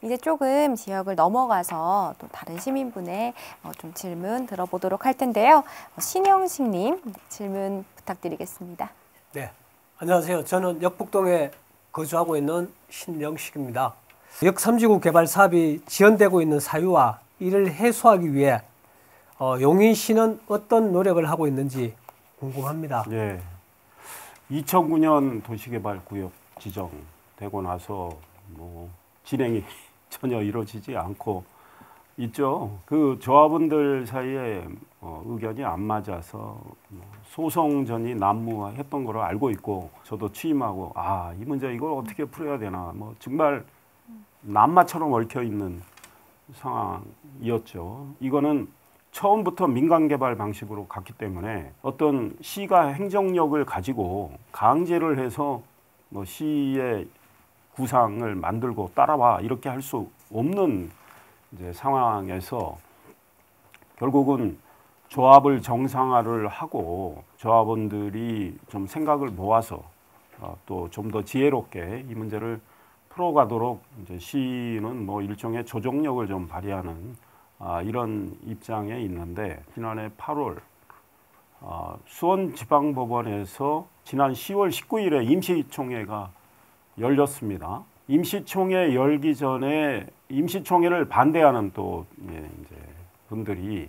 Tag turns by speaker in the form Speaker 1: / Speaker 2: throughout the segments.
Speaker 1: 이제 조금 지역을 넘어가서 또 다른 시민분의 좀 질문 들어보도록 할 텐데요. 신영식님 질문 부탁드리겠습니다.
Speaker 2: 네, 안녕하세요. 저는 역북동에 거주하고 있는 신영식입니다. 역3지구 개발 사업이 지연되고 있는 사유와 이를 해소하기 위해 용인시는 어떤 노력을 하고 있는지 궁금합니다.
Speaker 3: 예. 2009년 도시개발구역 지정되고 나서 뭐 진행이 전혀 이루어지지 않고 있죠. 그 조합원들 사이에 의견이 안 맞아서 소송전이 난무했던 걸로 알고 있고, 저도 취임하고 이 문제 이걸 어떻게 풀어야 되나, 뭐 정말 난마처럼 얽혀 있는 상황이었죠. 이거는 처음부터 민간개발 방식으로 갔기 때문에 어떤 시가 행정력을 가지고 강제를 해서 뭐 시의 구상을 만들고 따라와 이렇게 할 수 없는 이제 상황에서 결국은 조합을 정상화를 하고 조합원들이 좀 생각을 모아서 또 좀 더 지혜롭게 이 문제를 풀어가도록 이제 시는 뭐 일종의 조정력을 좀 발휘하는 이런 입장에 있는데, 지난해 8월 수원지방법원에서 지난 10월 19일에 임시총회가 열렸습니다. 임시총회 열기 전에 임시총회를 반대하는 또 이제 분들이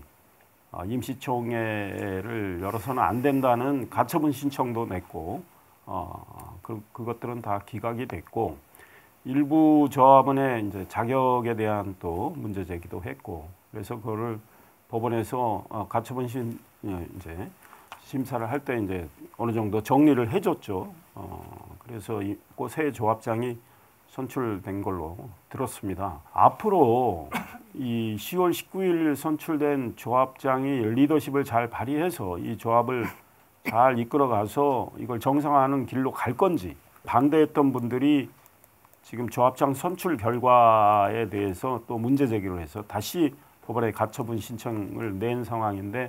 Speaker 3: 임시총회를 열어서는 안 된다는 가처분 신청도 냈고, 그것들은 다 기각이 됐고, 일부 조합원의 이제 자격에 대한 또 문제 제기도 했고, 그래서 그거를 법원에서 가처분 이제 심사를 할 때 이제 어느 정도 정리를 해줬죠. 그래서 새 조합장이 선출된 걸로 들었습니다. 앞으로 이 10월 19일 선출된 조합장이 리더십을 잘 발휘해서 이 조합을 잘 이끌어가서 이걸 정상화하는 길로 갈 건지, 반대했던 분들이 지금 조합장 선출 결과에 대해서 또 문제 제기를 해서 다시 법원에 가처분 신청을 낸 상황인데,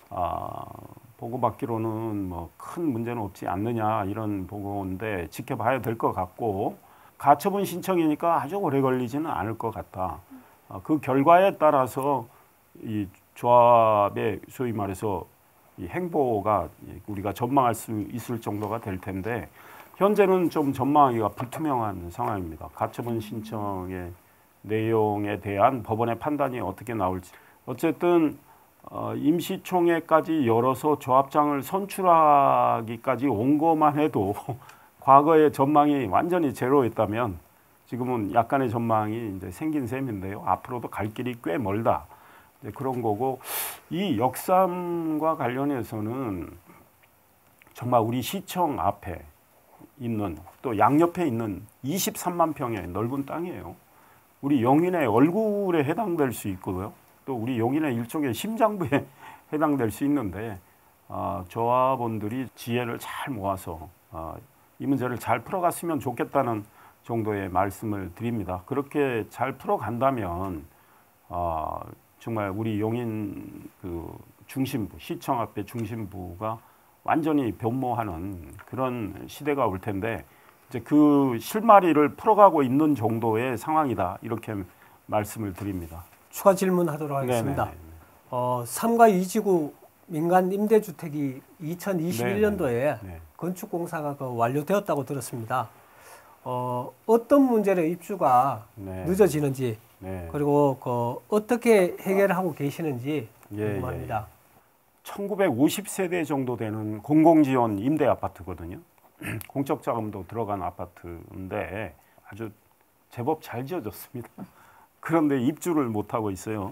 Speaker 3: 보고받기로는 뭐 큰 문제는 없지 않느냐 이런 보고인데 지켜봐야 될 것 같고, 가처분 신청이니까 아주 오래 걸리지는 않을 것 같다. 그 결과에 따라서 이 조합의 소위 말해서 이 행보가 우리가 전망할 수 있을 정도가 될 텐데, 현재는 좀 전망하기가 불투명한 상황입니다. 가처분 신청의 내용에 대한 법원의 판단이 어떻게 나올지. 어쨌든 임시총회까지 열어서 조합장을 선출하기까지 온 것만 해도 과거의 전망이 완전히 제로였다면 지금은 약간의 전망이 이제 생긴 셈인데요. 앞으로도 갈 길이 꽤 멀다. 이제 그런 거고, 이 역삼과 관련해서는 정말 우리 시청 앞에 있는 또 양옆에 있는 23만 평의 넓은 땅이에요. 우리 용인의 얼굴에 해당될 수 있고요. 또 우리 용인의 일종의 심장부에 해당될 수 있는데, 조합원들이 지혜를 잘 모아서 이 문제를 잘 풀어갔으면 좋겠다는 정도의 말씀을 드립니다. 그렇게 잘 풀어간다면 정말 우리 용인 그 중심부, 시청 앞에 중심부가 완전히 변모하는 그런 시대가 올 텐데, 이제 그 실마리를 풀어가고 있는 정도의 상황이다, 이렇게 말씀을 드립니다.
Speaker 2: 추가 질문하도록 하겠습니다. 3가 2지구 민간 임대주택이 2021년도에 건축공사가 완료되었다고 들었습니다. 어떤 문제로 입주가 늦어지는지, 그리고 어떻게 해결하고 계시는지 궁금합니다.
Speaker 3: 1950세대 정도 되는 공공지원 임대 아파트거든요. 공적 자금도 들어간 아파트인데 아주 제법 잘 지어졌습니다. 그런데 입주를 못하고 있어요.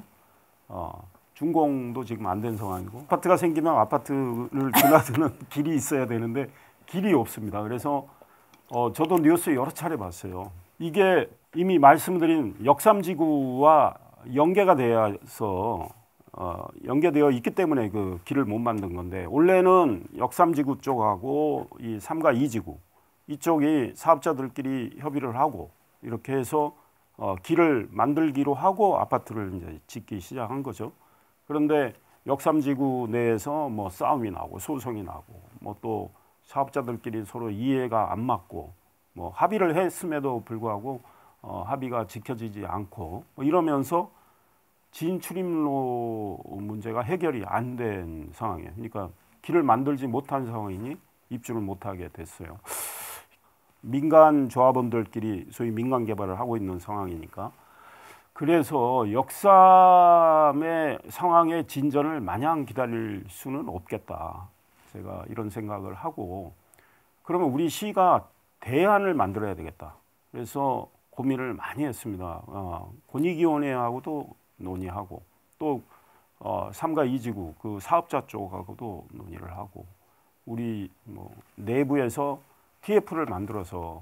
Speaker 3: 준공도 지금 안 된 상황이고, 아파트가 생기면 아파트를 드나드는 길이 있어야 되는데 길이 없습니다. 그래서 저도 뉴스 여러 차례 봤어요. 이게 이미 말씀드린 역삼지구와 연계가 되어서 연계되어 있기 때문에 그 길을 못 만든 건데, 원래는 역삼지구 쪽하고 이 3가 2지구 이쪽이 사업자들끼리 협의를 하고 이렇게 해서 길을 만들기로 하고 아파트를 이제 짓기 시작한 거죠. 그런데 역삼지구 내에서 뭐 싸움이 나고 소송이 나고 뭐 또 사업자들끼리 서로 이해가 안 맞고 뭐 합의를 했음에도 불구하고 합의가 지켜지지 않고 이러면서 진출입로 문제가 해결이 안 된 상황이에요. 그러니까 길을 만들지 못한 상황이니 입주를 못하게 됐어요. 민간 조합원들끼리 소위 민간 개발을 하고 있는 상황이니까. 그래서 역삼의 상황의 진전을 마냥 기다릴 수는 없겠다. 제가 이런 생각을 하고, 그러면 우리 시가 대안을 만들어야 되겠다. 그래서 고민을 많이 했습니다. 권익위원회하고도 논의하고, 또 3가 2지구 그 사업자 쪽하고도 논의를 하고, 우리 내부에서 TF를 만들어서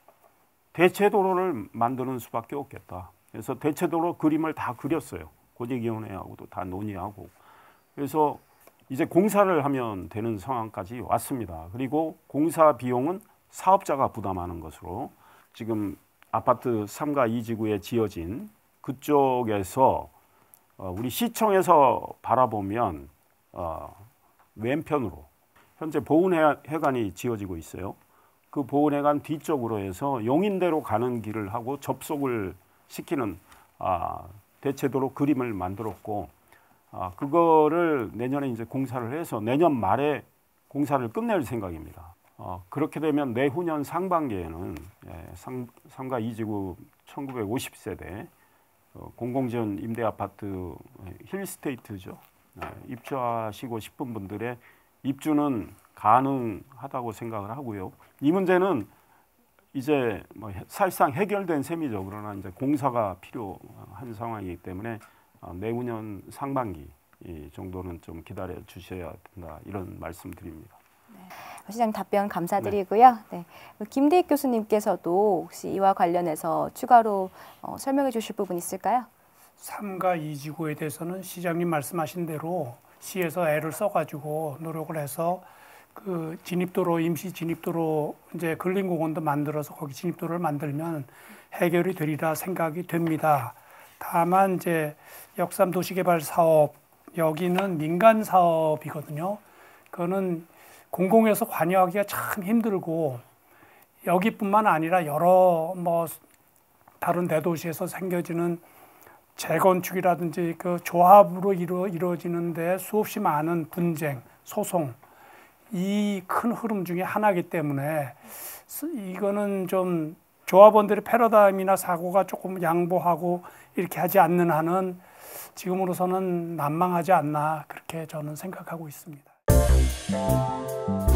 Speaker 3: 대체도로를 만드는 수밖에 없겠다. 그래서 대체도로 그림을 다 그렸어요. 권익위원회하고도 다 논의하고. 그래서 이제 공사를 하면 되는 상황까지 왔습니다. 그리고 공사 비용은 사업자가 부담하는 것으로 지금 아파트 3가 2지구에 지어진 그쪽에서 우리 시청에서 바라보면 왼편으로 현재 보훈회관이 지어지고 있어요. 그 보훈회관 뒤쪽으로 해서 용인대로 가는 길을 하고 접속을 시키는 대체도로 그림을 만들었고, 그거를 내년에 이제 공사를 해서 내년 말에 공사를 끝낼 생각입니다. 그렇게 되면 내후년 상반기에는 3가 2지구 1950세대 공공지원 임대아파트 힐스테이트죠. 입주하시고 싶은 분들의 입주는 가능하다고 생각을 하고요. 이 문제는 이제 사실상 해결된 셈이죠. 그러나 이제 공사가 필요한 상황이기 때문에 내후년 상반기 정도는 좀 기다려 주셔야 된다, 이런 말씀드립니다.
Speaker 1: 네. 시장님 답변 감사드리고요. 네. 김대익 교수님께서도 혹시 이와 관련해서 추가로 설명해 주실 부분 있을까요?
Speaker 4: 3가 2지구에 대해서는 시장님 말씀하신 대로 시에서 애를 써가지고 노력을 해서 그 진입도로, 임시 진입도로 이제 근린공원도 만들어서 거기 진입도로를 만들면 해결이 되리라 생각이 됩니다. 다만 이제 역삼 도시개발 사업, 여기는 민간 사업이거든요. 그거는 공공에서 관여하기가 참 힘들고, 여기뿐만 아니라 여러 다른 대도시에서 생겨지는 재건축이라든지 그 조합으로 이루어지는데 수없이 많은 분쟁, 소송, 이 큰 흐름 중에 하나이기 때문에 이거는 좀 조합원들의 패러다임이나 사고가 조금 양보하고 이렇게 하지 않는 한은 지금으로서는 난망하지 않나, 그렇게 저는 생각하고 있습니다.